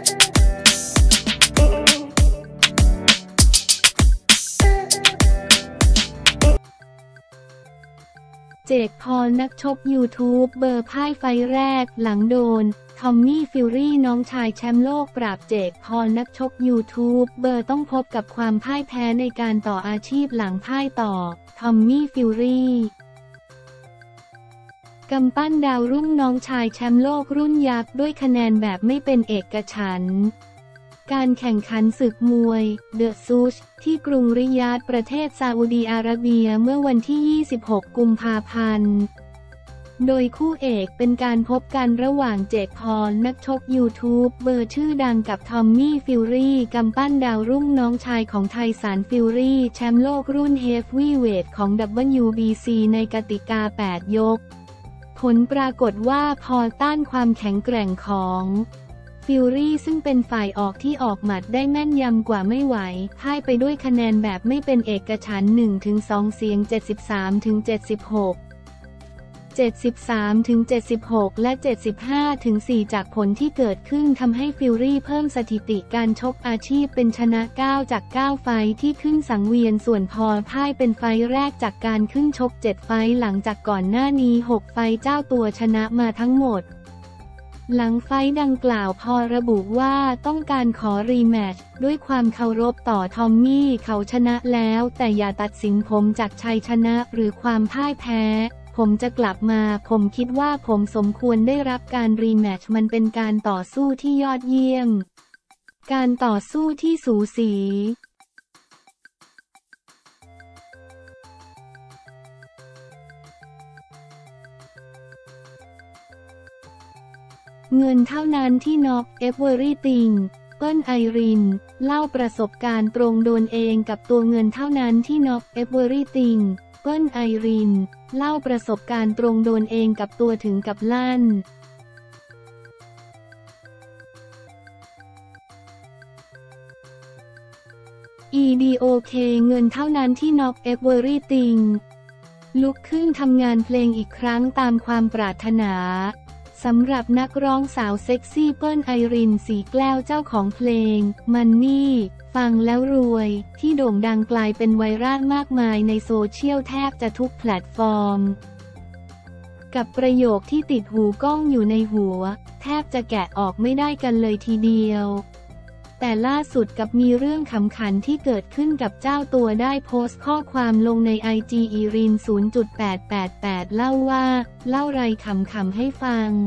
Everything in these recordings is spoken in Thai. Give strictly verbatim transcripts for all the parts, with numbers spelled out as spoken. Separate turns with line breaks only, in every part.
เจค พอลนักชกยูทูบเบอร์พ่ายไฟแรกหลังโดนทอมมี่ฟิวรี่น้องชายแชมป์โลกปราบเจค พอลนักชกยูทูบเบอร์ต้องพบกับความพ่ายแพ้ในการต่ออาชีพหลังพ่ายต่อทอมมี่ฟิวรี่กำปั้นดาวรุ่งน้องชายแชมป์โลกรุ่นยักษ์ด้วยคะแนนแบบไม่เป็นเอกฉันท์การแข่งขันศึกมวยเดอะซูชที่กรุงริยาดประเทศซาอุดีอาระเบียเมื่อวันที่ ยี่สิบหก กุมภาพันธ์โดยคู่เอกเป็นการพบกันระหว่างเจค พอลนักชกยูทูบเบอร์ชื่อดังกับทอมมี่ฟิวรี่กำปั้นดาวรุ่งน้องชายของไทสันฟิวรี่แชมป์โลกรุ่นเฮฟวีเวทของ ดับเบิลยู บี ซี ในกติกา แปด ยกผลปรากฏว่าพอลต้านความแข็งแกร่งของฟิวรี่ซึ่งเป็นฝ่ายออกที่ออกหมัดได้แม่นยำกว่าไม่ไหวพ่ายไปด้วยคะแนนแบบไม่เป็นเอกฉันท์ หนึ่งถึงสอง เสียง เจ็ดสิบสามถึงเจ็ดสิบหก เจ็ดสิบสามถึงเจ็ดสิบหก และ เจ็ดสิบห้าถึงสี่ จากผลที่เกิดขึ้นทำให้ฟิวรี่เพิ่มสถิติการชกอาชีพเป็นชนะ เก้า จาก เก้า ไฟท์ที่ขึ้นสังเวียนส่วนพอลพ่ายเป็นไฟท์แรกจากการขึ้นชก เจ็ด ไฟท์หลังจากก่อนหน้านี้ หก ไฟท์เจ้าตัวชนะมาทั้งหมดหลังไฟท์ดังกล่าวพอระบุว่าต้องการขอรีแมตช์ด้วยความเคารพต่อทอมมี่เขาชนะแล้วแต่อย่าตัดสินผมจากชัยชนะหรือความพ่ายแพ้ผมจะกลับมาผมคิดว่าผมสมควรได้รับการรีแมตช์มันเป็นการต่อสู้ที่ยอดเยี่ยมการต่อสู้ที่สูสีเงินเท่านั้นที่น็อกเอฟเวอรี่ติงเปิ้ลไอรินเล่าประสบการณ์ตรงโดนเองกับตัวเงินเท่านั้นที่น็อกเอฟเวอรี่ติงเปิ้ลไอรินเล่าประสบการณ์ตรงโดนเองกับตัวถึงกับลั่น อี ดี โอ เค เงินเท่านั้นที่น็อกเอฟเวอรี่ติงลุกขึ้นทำงานเพลงอีกครั้งตามความปรารถนาสำหรับนักร้องสาวเซ็กซี่เปิ้ลไอรินสีแก้วเจ้าของเพลงมันนี่ฟังแล้วรวยที่โด่งดังกลายเป็นไวรัลมากมายในโซเชียลแทบจะทุกแพลตฟอร์มกับประโยคที่ติดหูก้องอยู่ในหัวแทบจะแกะออกไม่ได้กันเลยทีเดียวแต่ล่าสุดกับมีเรื่องขำขันที่เกิดขึ้นกับเจ้าตัวได้โพสต์ข้อความลงใน ไอ จี อีริน ศูนย์จุดแปดแปดแปด เล่าว่าเล่าไรขำๆให้ฟัง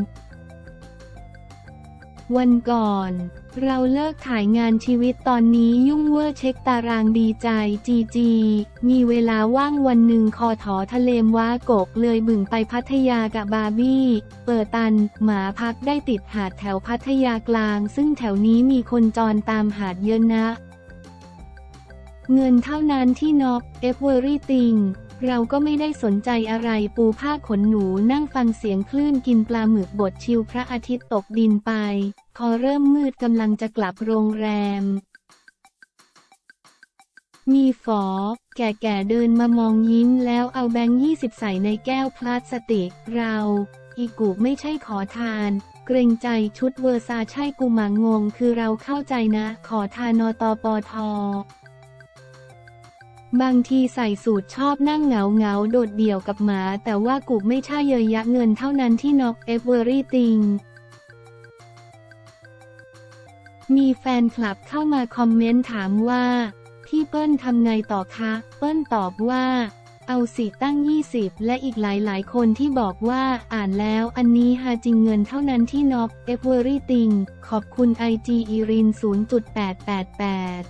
วันก่อนเราเลิกถ่ายงานชีวิตตอนนี้ยุ่งเวอร์เช็คตารางดีใจจีจีมีเวลาว่างวันหนึ่งคอถอทะเลมว้ากกเลยบึ่งไปพัทยากับบาร์บี้เปิดตันหมาพักได้ติดหาดแถวพัทยากลางซึ่งแถวนี้มีคนจรตามหาดเยอะนะเงินเท่านั้นที่น็อกเอฟเวอรี่ติงเราก็ไม่ได้สนใจอะไรปูผ้าขนหนูนั่งฟังเสียงคลื่นกินปลาหมึกบดชิวพระอาทิตย์ตกดินไปพอเริ่มมืดกำลังจะกลับโรงแรมมีฝอแก่ๆเดินมามองยิ้มแล้วเอาแบงค์ยี่สิบใส่ในแก้วพลาสติกเราอีกูไม่ใช่ขอทานเกรงใจชุดเวอร์ซาใช่กูหมางงคือเราเข้าใจนะขอทานตปทบางทีใส่สูทชอบนั่งเหงาเหงาโดดเดี่ยวกับหมาแต่ว่ากูไม่ใช่เยยะเงินเท่านั้นที่น็อกเอฟเวอรี่ติงมีแฟนคลับเข้ามาคอมเมนต์ถามว่าพี่เปิ้ลทำไงต่อคะเปิ้ลตอบว่าเอาสิตั้งยี่สิบและอีกหลายๆคนที่บอกว่าอ่านแล้วอันนี้ฮาจริงเงินเท่านั้นที่น็อกเอฟเวอรี่ติงขอบคุณ ไอ จี อีริน ศูนย์จุดแปดแปดแปด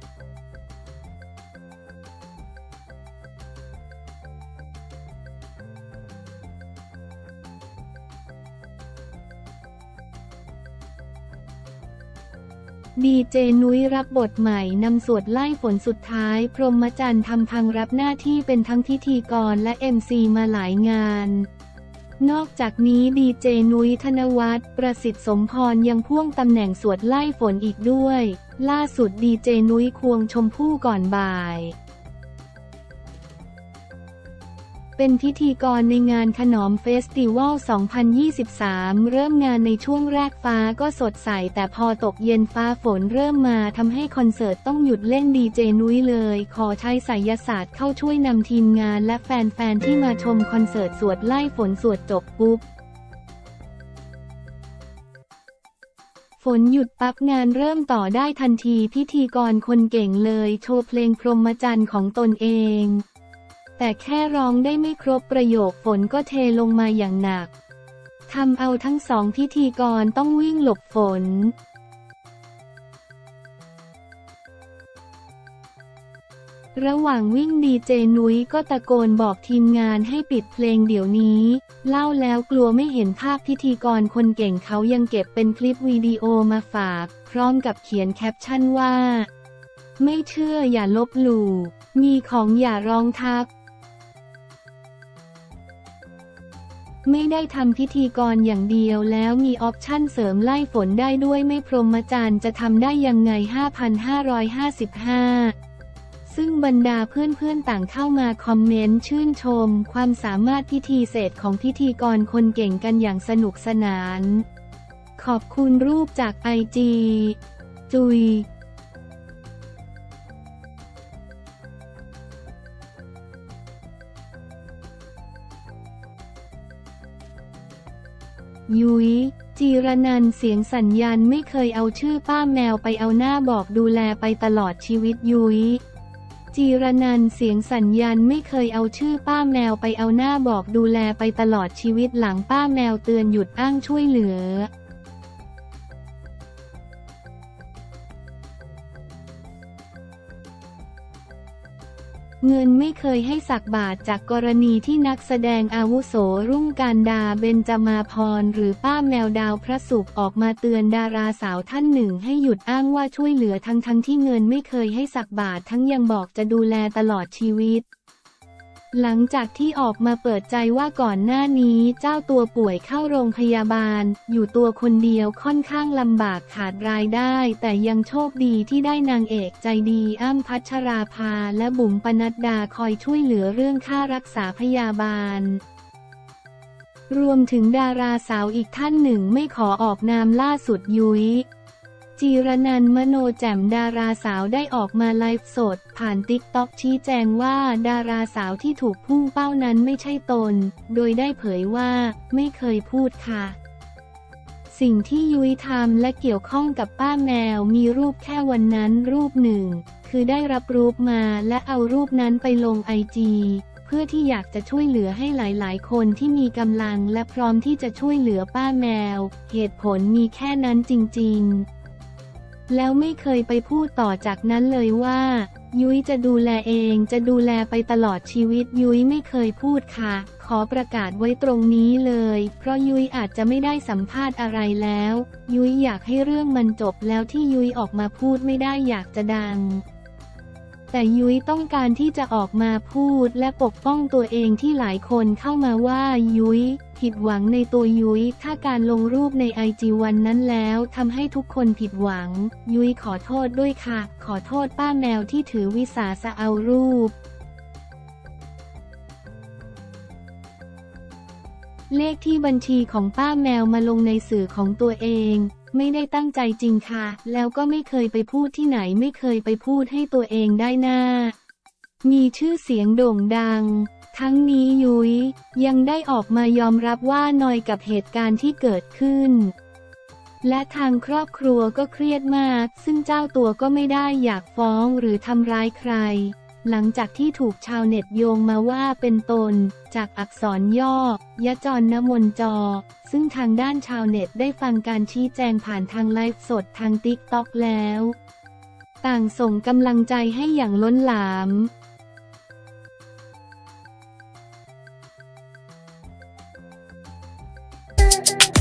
ดีเจนุ้ยรับบทใหม่นำสวดไล่ฝนสุดท้ายพรหมจรรย์ทำพังรับหน้าที่เป็นทั้งพิธีกรและ เอ็ม ซี มาหลายงานนอกจากนี้ดีเจนุ้ยธนวัฒน์ประสิทธิ์สมพรยังพ่วงตำแหน่งสวดไล่ฝนอีกด้วยล่าสุดดีเจนุ้ยควงชมพู่ก่อนบ่ายเป็นพิธีกรในงานขนอมเฟสติวัล สองพันยี่สิบสาม เริ่มงานในช่วงแรกฟ้าก็สดใสแต่พอตกเย็นฟ้าฝนเริ่มมาทำให้คอนเสิร์ตต้องหยุดเล่นดีเจนุ้ยเลยขอใช้ไสยศาสตร์เข้าช่วยนำทีมงานและแฟนๆที่มาชมคอนเสิร์ตสวดไล่ฝนสวดจบปุ๊บฝนหยุดปั๊บงานเริ่มต่อได้ทันทีพิธีกรคนเก่งเลยโชว์เพลงพรหมจรรย์ของตนเองแต่แค่ร้องได้ไม่ครบประโยคฝนก็เทลงมาอย่างหนักทำเอาทั้งสองพิธีกรต้องวิ่งหลบฝนระหว่างวิ่งดีเจนุ้ยก็ตะโกนบอกทีมงานให้ปิดเพลงเดี๋ยวนี้เล่าแล้วกลัวไม่เห็นภาพพิธีกรคนเก่งเขายังเก็บเป็นคลิปวิดีโอมาฝากพร้อมกับเขียนแคปชั่นว่าไม่เชื่ออย่าลบหลู่มีของอย่าร้องทับไม่ได้ทำพิธีกรอย่างเดียวแล้วมีออปชั่นเสริมไล่ฝนได้ด้วยไม่พรหมจรรย์จะทำได้ยังไง ห้าพันห้าร้อยห้าสิบห้า ซึ่งบรรดาเพื่อนๆต่างเข้ามาคอมเมนต์ชื่นชมความสามารถพิธีเศษของพิธีกรคนเก่งกันอย่างสนุกสนานขอบคุณรูปจากไอจีจุยยุ้ยจีรนันท์เสียงสัญญาณไม่เคยเอาชื่อป้าแมวไปเอาหน้าบอกดูแลไปตลอดชีวิตยุ้ยจีรนันท์เสียงสัญญาณไม่เคยเอาชื่อป้าแมวไปเอาหน้าบอกดูแลไปตลอดชีวิตหลังป้าแมวเตือนหยุดอ้างช่วยเหลือเงินไม่เคยให้สักบาทจากกรณีที่นักแสดงอาวุโสรุ่งการดาเบญจมาภรณ์หรือป้าแมวดาวพระศุกร์ออกมาเตือนดาราสาวท่านหนึ่งให้หยุดอ้างว่าช่วยเหลือทั้งทั้งที่เงินไม่เคยให้สักบาททั้งยังบอกจะดูแลตลอดชีวิตหลังจากที่ออกมาเปิดใจว่าก่อนหน้านี้เจ้าตัวป่วยเข้าโรงพยาบาลอยู่ตัวคนเดียวค่อนข้างลำบากขาดรายได้แต่ยังโชคดีที่ได้นางเอกใจดีอ้ำพัชราภาและบุ๋มปนัดดาคอยช่วยเหลือเรื่องค่ารักษาพยาบาลรวมถึงดาราสาวอีกท่านหนึ่งไม่ขอออกนามล่าสุดยุ้ยจีรนันท์มโนแจ่มดาราสาวได้ออกมาไลฟ์สดผ่านติ๊กต็อกชี้แจงว่าดาราสาวที่ถูกพุ่งเป้านั้นไม่ใช่ตนโดยได้เผยว่าไม่เคยพูดค่ะสิ่งที่ยุ้ยทำและเกี่ยวข้องกับป้าแมวมีรูปแค่วันนั้นรูปหนึ่งคือได้รับรูปมาและเอารูปนั้นไปลงไอจีเพื่อที่อยากจะช่วยเหลือให้หลายๆคนที่มีกำลังและพร้อมที่จะช่วยเหลือป้าแมวเหตุผลมีแค่นั้นจริงๆแล้วไม่เคยไปพูดต่อจากนั้นเลยว่ายุ้ยจะดูแลเองจะดูแลไปตลอดชีวิตยุ้ยไม่เคยพูดค่ะขอประกาศไว้ตรงนี้เลยเพราะยุ้ยอาจจะไม่ได้สัมภาษณ์อะไรแล้วยุ้ยอยากให้เรื่องมันจบแล้วที่ยุ้ยออกมาพูดไม่ได้อยากจะดังแต่ยุ้ยต้องการที่จะออกมาพูดและปกป้องตัวเองที่หลายคนเข้ามาว่ายุ้ยผิดหวังในตัวยุ้ยถ้าการลงรูปในไอจีวันนั้นแล้วทำให้ทุกคนผิดหวังยุ้ยขอโทษด้วยค่ะขอโทษป้าแมวที่ถือวิสาสะเอารูปเลขที่บัญชีของป้าแมวมาลงในสื่อของตัวเองไม่ได้ตั้งใจจริงค่ะแล้วก็ไม่เคยไปพูดที่ไหนไม่เคยไปพูดให้ตัวเองได้หน้ามีชื่อเสียงโด่งดังทั้งนี้ยุ้ยยังได้ออกมายอมรับว่านอยกับเหตุการณ์ที่เกิดขึ้นและทางครอบครัวก็เครียดมากซึ่งเจ้าตัวก็ไม่ได้อยากฟ้องหรือทำร้ายใครหลังจากที่ถูกชาวเน็ตโยงมาว่าเป็นตนจากอักษรย่อยจรณมนจอซึ่งทางด้านชาวเน็ตได้ฟังการชี้แจงผ่านทางไลฟ์สดทางติ๊กต็อกแล้วต่างส่งกำลังใจให้อย่างล้นหลาม